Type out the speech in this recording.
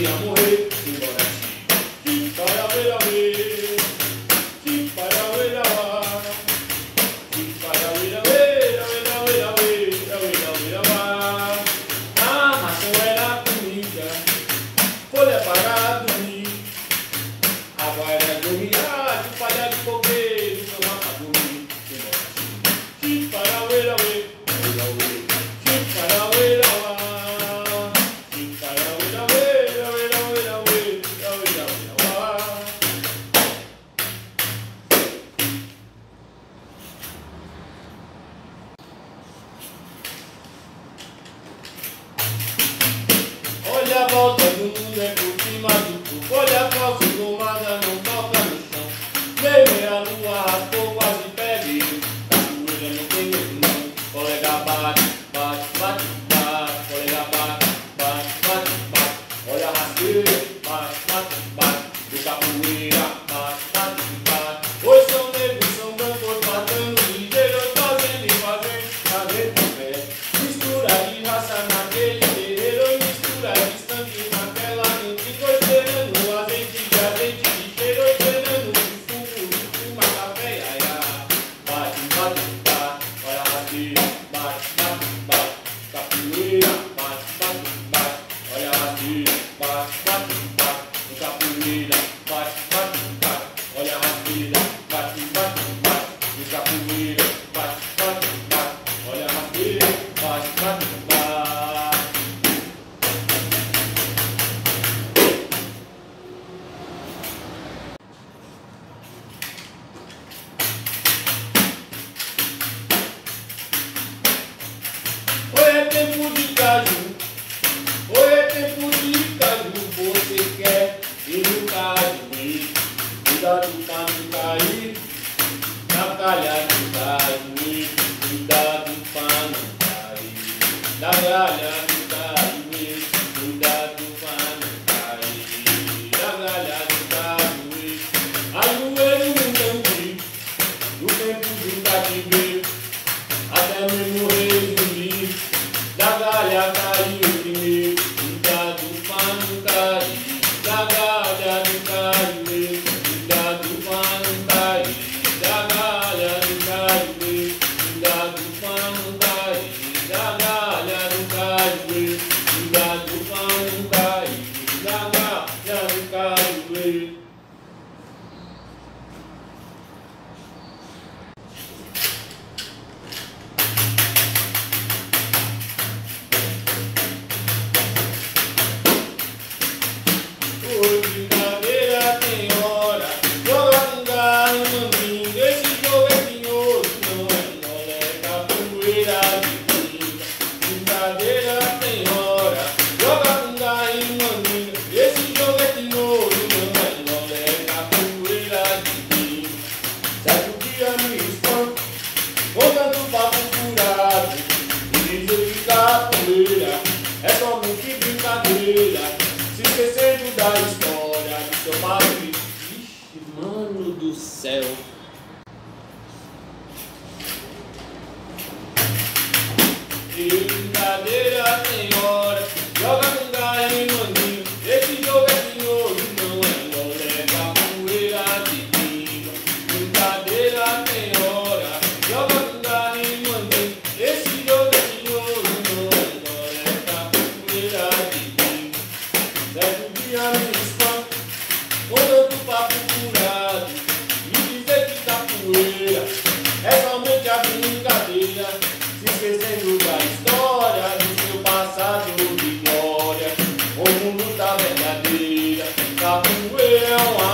ia morrer. Embora ti, para ver a ver, ti para ver a ver, ti para ver a ver, a ver a ver a ver, a ver a ver a ver. A maçã era comida, folha para dormir. Água era dormir, de palha de coqueiro, cama para dormir. Embora ti, para ver a ver, a ver a ver, ti para ver a ver. Olha a volta do mundo é por cima do tubo. Olha a calça engomada, não toca no chão. Veio a lua, raspou, quase peguei. Cachoeira não tem medo não. Colega bate, bate, bate, bate. Colega bate, bate, bate, bate. Olha a rasteira, bate, bate, bate. Do capoeira, bate, bate, bate. Hoje são negros, são brancos, matando ligeiros, fazendo e fazendo, fazendo com pé. Mistura de raça naquele terreiro, mistura de sangue naquela mente. Tô esperando azeite de cheiro, esperando de fumo, café, ai, ai. Bate, bate, bate, olha a rasteira, bate, bate, bate. Capoeira, bate, bate, bate. Olha a rasteira, bate, bate, bate. Do capoeira, bate, bate, bate. Olha a rasteira, bate, bate, bate. Do capoeira, bate, bate, bate. Olha a rasteira, bate, bate, bate. Oi, é tempo de caju. Oi, é tempo de caju. Você quer ir no cajueiro? Cuidado pra não cair na calha do cajueiro. Cuidado pra não cair na galha do cajueiro. Cuidado pra não cair na galha do cajueiro. Ajoelho no cantinho, no tempo do cativeiro, até mesmo resumir. Da galha caiu primeiro. Cuidado pra não cair da galha do cajueiro. Cuidado pra não cair da galha do cajueiro. Cuidado pra não cair da galha do cajueiro. Cuidado pra não cair da galha do cajueiro. Oi, brincadeira tem hora, joga com garra e mandinga. Esse jogo é tinhoso, não é mole, é capoeira de pinga. Brincadeira tem hora, joga com garra e mandinga. Esse jogo é tinhoso, não é mole, é capoeira de pinga. Certo dia me espanto, contando papo furado, e dizer que capoeira é somente brincadeira. Se esquecendo da história do seu padre. Ixi, mano do céu. E brincadeira tem hora, joga com garra e mandinga. Esse jogo é tinhoso, não é mole, é capoeira de pinga. Brincadeira tem hora, joga com garra e mandinga. Esse jogo é tinhoso, não é mole, é capoeira de pinga. Certo dia me espanto, contando papo furado, e dizer que capoeira é somente a brincadeira. Se esquecendo da história do seu passado de glória, o mundo tá verdadeira. Capoeira é uma